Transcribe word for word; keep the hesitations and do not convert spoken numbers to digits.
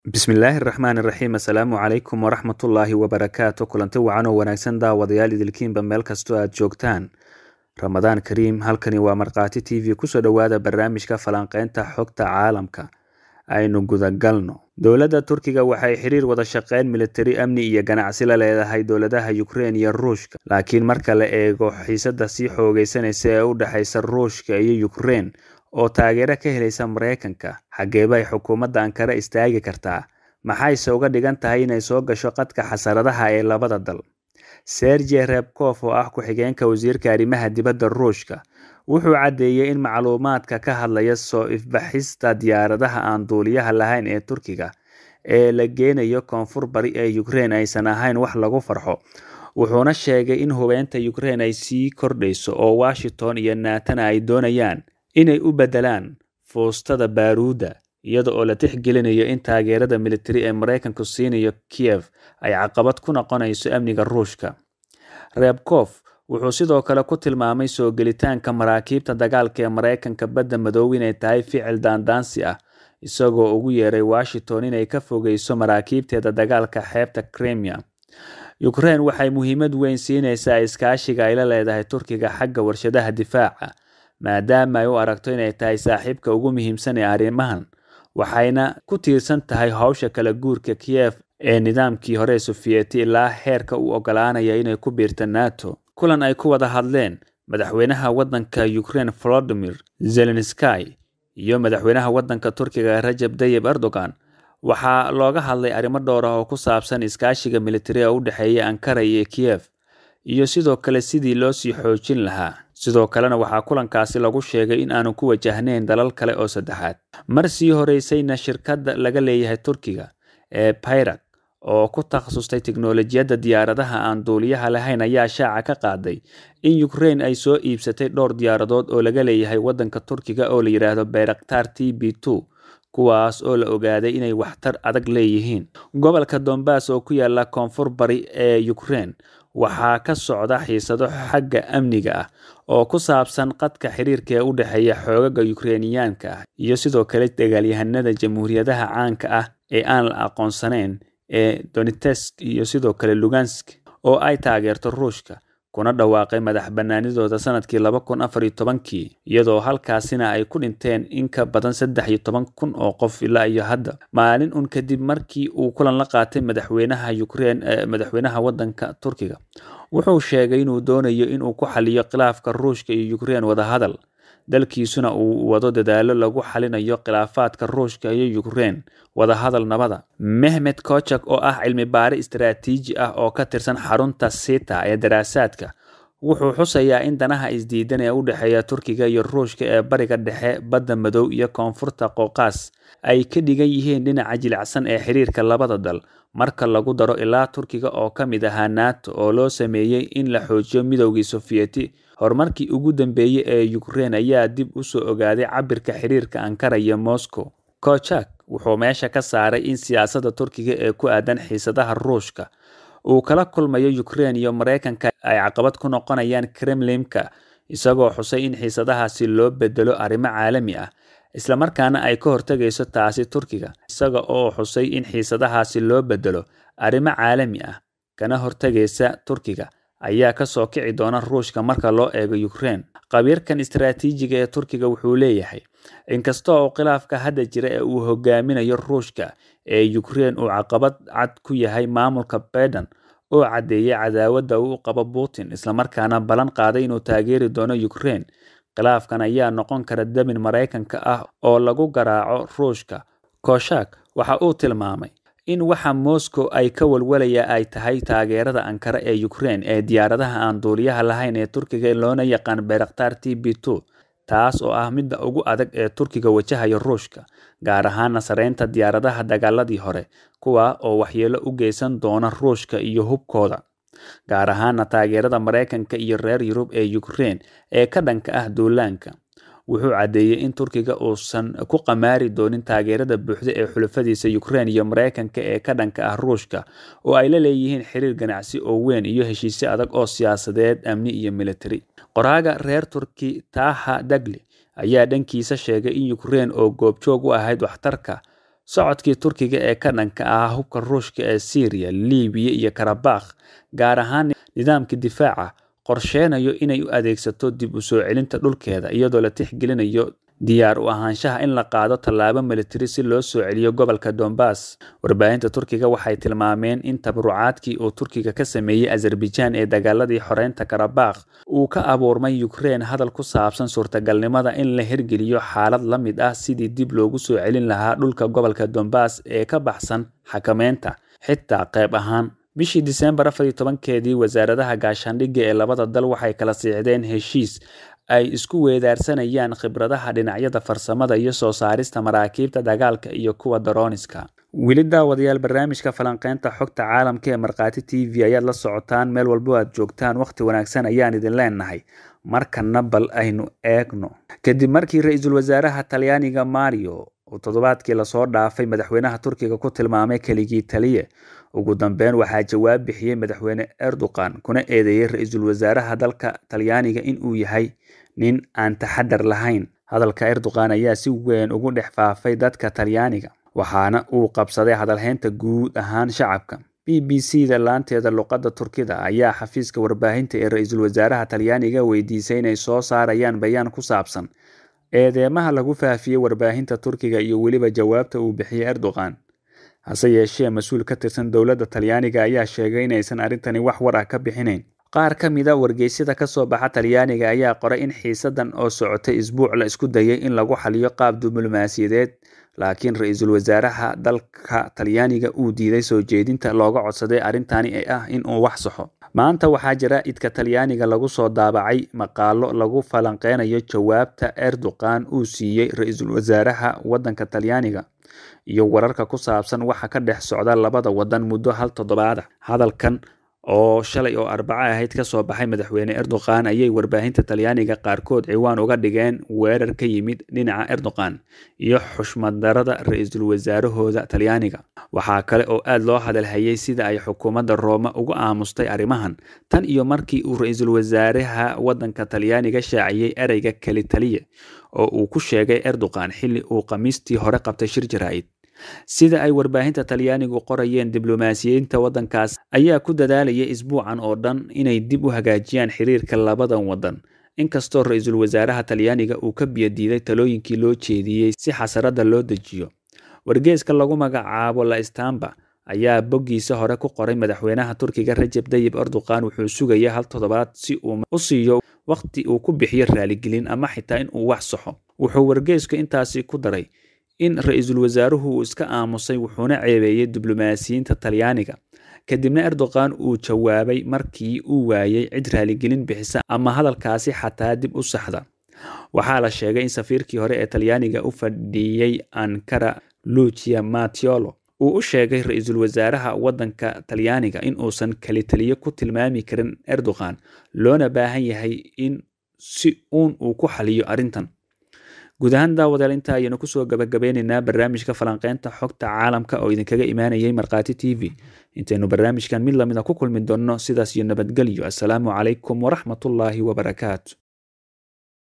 bismillaahi raxmaani raxiim assalaamu calaykum waraxmatullaahi wabarakaatu kulanti wacan oo wanaagsan daawadayaal idilkiinba meel kastoo aad joogtaan ramadaan kariim. halkani waa markhaati t v. kusoo dhowaada barnaamijka falanqeynta xogta caalamka. aynu gudagalno. dowladda turkiga waxay xiriir wada shaqeyn militari, amni iyo ganacsi la leedahay dowladaha Ukraine iyo Ruushka, laakiin marka la eego xiisadda sii xoogeysanaysa ee u dhaxaysa Ruushka iyo Ukraine oo taageero ka helaysa Mareykanka, xagee bay xukuumadda Ankara istaagi kartaa? maxayse uga dhigan tahay inay soo gasho qadka xasaradaha ee labada dal? Sergey Ryabkov oo ah ku-xigeenka wasiirka arrimaha dibadda Ruushka wuxuu caddeeyay in macluumaadka ka hadlaya soo ifbaxista diyaaradaha aan duuliyaha lahayn ee Turkiga ee la geenayo koonfur bari ee Ukraine aysan ahayn wax lagu farxo. wuxuuna sheegay in hubeynta Ukraine ay sii kordhayso oo Washington iyo NATO ay doonayaan inay u bedelaan foostada baaruuda, iyada oo la tixgelinayo in taageerada militari ee Mareykanku siinayo Kiev ay caqabad ku noqonayso amniga Ruushka. Ryabkov wuxuu sidoo kale ku tilmaamay soo gelitaanka maraakiibta dagaalka ee Mareykanka badda madow inay tahay ficil daandaansi ah, isagoo ugu yeeray Washington inay ka fogeyso maraakiibteeda dagaalka xeebta Crimea. Ukraine waxay muhiimad weyn siinaysaa iskaashiga ay la leedahay Turkiga xagga warshadaha difaaca, maadaama ay u aragto inay tahay saaxiibka ugu muhiimsan ee arrimahan, waxayna ku tiirsan tahay hawsha kala guurka Kiev ee nidaamkii hore Sofiyeeti ilaa heerka u ogolaanaya inay ku biirto NATO. kulan ay ku wada hadleen madaxweynaha waddanka Ukraine Volodymyr Zelensky iyo madaxweynaha waddanka Turkiga Recep Tayyip Erdogan waxaa looga hadlay arrimo dhowr ah oo ku saabsan iskaashiga militari ee u dhexeeya Ankara iyo Kiev iyo sidoo kale sidii loo sii xoojin lahaa. sidoo kalena waxaa kulankaasi lagu sheegay in aanu ku wajahnayn dalal kale oo saddexaad. mar sii horeysayna shirkadda laga leeyahay Turkiga ee Bayrak oo ku takhasustay tiknoolajiyadda diyaaradaha aan duuliyaha lahayn ayaa shaaca ka qaaday in Ukraine ay soo iibsatay dhowr diyaaradood oo laga leeyahay waddanka Turkiga oo la yiraahdo Bayraktar T B two, kuwaas oo la ogaaday inay waxtar adag leeyihiin. gobolka Donbass oo ku yaala koonfur bari ee Ukraine waxaa ka socda xiisado xagga amniga ah oo ku saabsan qadka xiriirka ee u dhexeeya xoogaga Ukrainiyaanka ah iyo sidoo kale dagaalyahanada jamhuuriyadaha caanka ah ee aan la aqoonsanayn ee Donetsk iyo sidoo kale Lugansk oo ay taageerto Ruushka, kuna dhawaaqay madax bannaanidooda sanadkii laba kun afar iyo tobankii, iyadoo halkaasina ay ku dhinteen in ka badan saddex iyo toban kun oo qof ilaa iyo hadda. maalin un kadib markii uu kulan la qaatay madaxweynaha Ukraine ee madaxweynaha waddanka Turkiga, wuxuu sheegay inuu doonayo inuu ku xaliyo khilaafka Ruushka iyo Ukraine wada hadal, dalkiisuna uu wado dadaalo lagu xalinayo khilaafaadka Ruushka iyo Ukraine wada hadal nabada. Mehmet Kochak oo ah cilmi baare istiraatiiji ah oo ka tirsan xarunta SITA ee daraasaadka wuxuu xusayaa in danaha isdiidan ee u dhexeeya Turkiga iyo Ruushka ee bariga dhexe, badda madow iyo koonfurta Qowqaas ay ka dhigan yihiin dhinaca jilicsan ee xiriirka labada dal marka lagu daro ilaa Turkiga oo ka mid ahaa NATO oo loo sameeyay in la xoojiyo midowgii Sofiyeeti. horumarkii ugu dambeeyay ee Ukraine ayaa dib u soo ogaaday cabirka xiriirka Ankara iyo Moscow. Kochak wuxuu meesha ka saaray in siyaasadda Turkiga ee ku aadan xiisadaha Ruushka uu kala kulmayo Ukraine iyo Mareykanka ay caqabad ku noqonayaan Kremlin-ka, isagoo xusay in xiisadahaasi loo bedelo arrimo caalami ah isla markaana ay ka hortagayso taasi Turkiga, isaga oo xusay in xiisadahaasi loo bedelo arrimo caalami ah kana hortagaysa Turkiga ayaa ka soo kici doona Ruushka marka loo eego Ukraine. qabiirkan istiraatiijiga ee Turkiga wuxuu leeyahay inkasta oo khilaafka hadda jira ee uu hogaaminayo Ruushka ee Ukraine uu caqabad cad ku yahay maamulka Biden oo cadeeyay cadaawadda uu qabo Putin isla markaana balan qaaday inuu taageeri doono Ukraine, khilaafkan ayaa noqon kara damin Mareykanka ah oo lagu garaaco Ruushka. Kochak waxa uu tilmaamay in waxa Moscow ay ka walwalaya ay tahay taageerada Ankara ee Ukraine ee diyaaradaha aan duuliyaha lahayn ee Turkiga loona yaqaan Bayraktar T B two, taas oo ah midda ugu adag ee Turkiga wajahayo Ruushka, gaar ahaan sareynta diyaaradaha dagaaladii hore, kuwa oo waxyeelo u geysan doona Ruushka iyo hubkooda, gaar ahaan taageerada Mareykanka iyo reer Yurub ee Ukraine ee ka dhanka ah duulaanka. wuxuu cadeeyay in Turkiga uusan ku qamaari doonin taageerada buuxda ee xulafadiisa Ukraine iyo Mareykanka ee ka dhanka ah Ruushka oo ay la leeyihiin xiriir ganacsi oo weyn iyo heshiisyo adag oo siyaasadeed, amni iyo militari. qoraaga reer Turki Taha Dagli ayaa dhankiisa sheegay in Ukraine oo goobjoog u ahayd waxtarka socodkii Turkiga ee ka dhanka ah hubka Ruushka ee Syria, Liibiya iyo Karabakh, gaar ahaan nidaamka difaaca qorsheenayo inay u adeegsato dib u soo celinta dhulkeeda iyadoo la tixgelinayo diyaar u ahaanshaha in la qaado tallaabo militari si loo soo celiyo gobolka Donbass. Warbaahinta Turkiga waxay tilmaameen in tabarucaadkii uu Turkiga ka sameeyay Azerbaijan ee dagaaladii xoreynta Karabakh uu ka abuurmay Ukraine hadal ku saabsan suurtagalnimada in la hirgeliyo xaalad la mid ah sidii dib loogu soo celin lahaa dhulka gobolka Donbass ee ka baxsan xakameynta, xitaa qayb ahaan. Bishii Diseembar afar iyo tobankeedii, wasaaradaha gaashaandhigga ee labada dal waxay kala siixdeen heshiis ay isku weedaarsanayaan khibradaha dhinacyada farsamada iyo soo saarista maraakiibta dagaalka iyo kuwa darooniska. Weli daawadayaal, barnaamijka falanqeynta xogta caalamka ee Markhaati T V ayaad la socotaan meel walbo aad joogtaan. Waqti wanaagsan ayaan idin leenahay. Markana bal aynu eegno. Kadib markii ra'iisul wasaaraha Talyaaniga Mario uu toddobaadkii la soo dhaafay madaxweynaha Turkiga ku tilmaamay keligii taliye, ugu dambeyn waxaa jawaab bixiyay madaxweyne Erdogan kuna eedeeyay ra'iisul wasaaraha dalka Talyaaniga in uu yahay nin aan taxadar lahayn. Hadalka Erdogan ayaa si weyn ugu dhex faafay dadka Talyaaniga, waxaana uu qabsaday hadalhaynta guud ahaan shacabka. B B C-da laanteeda luqadda Turkida ayaa xafiiska warbaahinta ee ra'iisul wasaaraha Talyaaniga weydiisay inay soo saarayaan bayaan ku saabsan eedeymaha lagu faafiyay warbaahinta Turkiga iyo weliba jawaabta uu bixiyay Erdogan. Hase yeeshee, mas'uul ka tirsan dowladda Talyaaniga ayaa sheegay inaysan arrintani wax war ah ka bixinayn. Qaar ka mid ah wargeysyada ka soo baxa Talyaaniga ayaa qoray in xiisadan oo socotay isbuuc la isku dayay in lagu xaliyo qaab diblomaasiyadeed, laakiin ra'iisul wasaaraha dalka Talyaaniga uu diiday soo jeedinta looga codsaday arrintani ee ah in uu wax saxo. Maanta waxaa jira idka Talyaaniga lagu soo daabacay maqaallo lagu falanqeynayo jawaabta Erdogan uu siiyay ra'iisul wasaaraha waddanka Talyaaniga iyo wararka ku saabsan waxa ka dhex socda labada waddan muddo hal toddobaad ah. Hadalkan oo shalay oo Arbaco ahayd ka soo baxay madaxweyne Erdogan ayay warbaahinta Talyaaniga qaarkood ciwaan uga dhigeen weerar ka yimid dhinaca Erdogan iyo xushmad darrada ra'iisul wasaarahooda Talyaaniga. Waxaa kale oo aad loo hadalhayay sida ay xukuumadda Roma uga aamustay arrimahan tan iyo markii uu ra'iisul wasaaraha waddanka Talyaaniga shaaciyay ereyga keli taliye oo uu ku sheegay Erdogan xilli uu Khamiistii hore qabtay shir jaraa'id. Sida ay warbaahinta Talyaanigu qorayeen, diblomaasiyiinta waddankaas ayaa ku dadaalayay isbuucan oo dhan inay dib u hagaajiyaan xiriirka labadan waddan, inkastoo ra'iisul wasaaraha Talyaaniga uu ka biyo diiday talooyinkii loo jeediyay si xasarada loo dejiyo. Wargeyska lagu magacaabo La Stampa ayaa boggiisa hore ku qoray madaxweynaha Turkiga Recep Tayyip Erdogan wuxuu sugayaa hal toddobaad si uu u siiyo waqti uu ku bixiyo raaligelin ama xitaa in uu wax saxo. Wuxuu wargeysku intaasi ku daray in ra'iisul wasaaruhu uu iska aamusay wuxuuna ceebeeyay diblomaasiyiinta Talyaaniga. Kadibna Erdogan uu jawaabay markii uu waayay cid raaligelin bixisa ama hadalkaasi xataa dib u saxda. Waxaa la sheegay in safiirkii hore ee Talyaaniga u fadhiyay Ankara, Lucia Mattiolo, uu u sheegay ra'iisul wasaaraha waddanka Talyaaniga in uusan keli taliye ku tilmaami karin Erdogan, loona baahan yahay in si uun uu ku xaliyo arrintan. guud ahaan daawadayaal inta ayaynu kusoo gabagabeynaynaa barnaamijka falanqeynta xogta caalamka oo idinkaga imaanayay Markhaati T V. intaynu barnaamijkan mid lamid ah ku kulmi doonno, sidaas iyo nabadgelyo. Assalaamu calaykum waraxmatullaahi wabarakaatu.